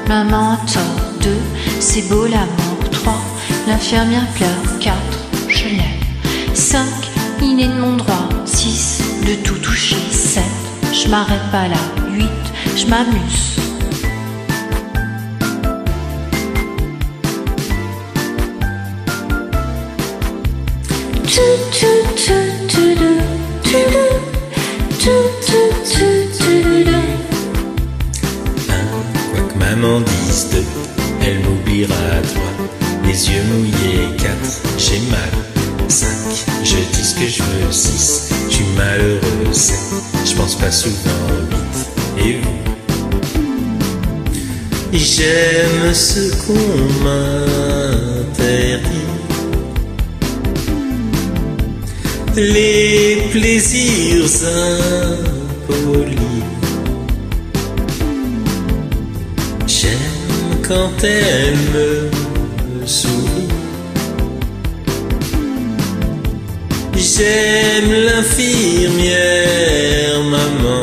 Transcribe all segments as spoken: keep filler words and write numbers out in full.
maman a tort. Deux, c'est beau l'amour. Trois, l'infirmière pleure. Quatre, je l'aime. Cinq, il est de mon droit. Six, de tout toucher. Sept, je m'arrête pas là. Huit, je m'amuse. Quoi que maman dise deux, elle m'oubliera trois. Les yeux mouillés quatre, j'ai mal. Cinq, je dis ce que je veux. Six, je suis malheureux. Sept, je pense pas souvent. Huit, et vous? J'aime ce qu'on m'interdit, les plaisirs impolis. J'aime quand elle me sourit. J'aime l'infirmière maman.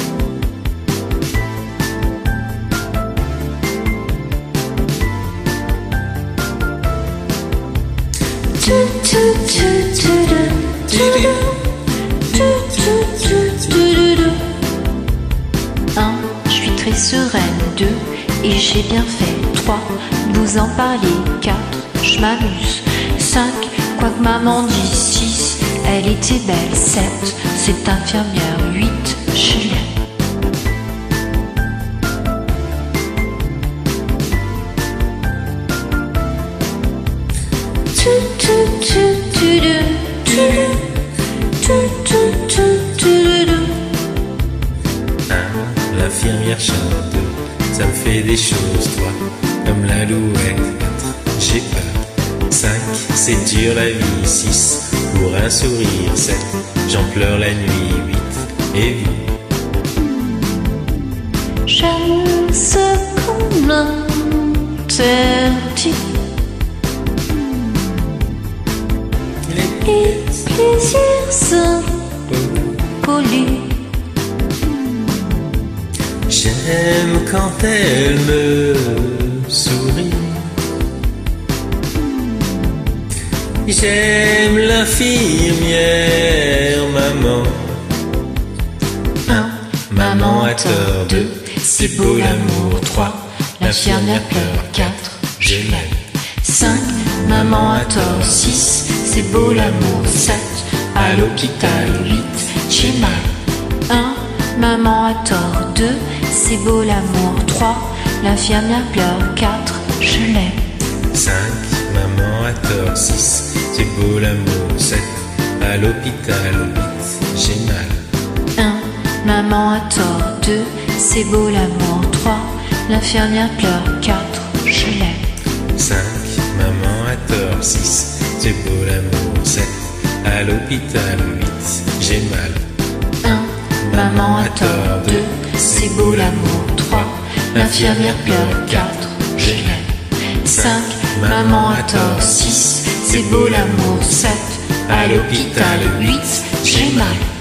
Un, je suis très sereine. Deux, et j'ai bien fait. Trois, vous en parlez. Quatre, je m'amuse. Cinq, quoi que maman dise. Six, elle était belle. Sept, cette infirmière. Huit, je l'aime. Un, l'infirmière chante. Deux, ça me fait des choses. Trois, comme l'alouette. Quatre, j'ai peur. Cinq, c'est dur la vie. Six, pour un sourire. Sept, j'en pleure la nuit. Huit, et vous? J'aime ce qu'on m'interdit, les plaisirs impolis. J'aime quand elle me sourit. J'aime l'infirmière maman. Un, maman a tort. Deux, c'est beau l'amour. Trois, l'infirmière pleure. Quatre, je l'aime. Cinq, maman a tort. Six, c'est beau l'amour. Sept, à l'hôpital. Huit, j'ai mal. Un, maman a tort. Deux, c'est beau l'amour. Trois, l'infirmière pleure. Quatre, je l'aime. Cinq, maman a tort. Six, c'est beau l'amour. Sept, à l'hôpital. Huit, j'ai mal. Un, maman a tort. Deux, c'est beau l'amour. Trois, l'infirmière pleure. Quatre, je l'aime. Cinq, maman a tort. Six, c'est beau l'amour. Sept, à l'hôpital. Huit, j'ai mal. Un, maman a tort. Deux, c'est beau l'amour. Trois, l'infirmière pleure. Quatre, je l'aime. Cinq, maman a tort. Six, c'est beau l'amour. Sept, à l'hôpital. Huit, j'ai mal.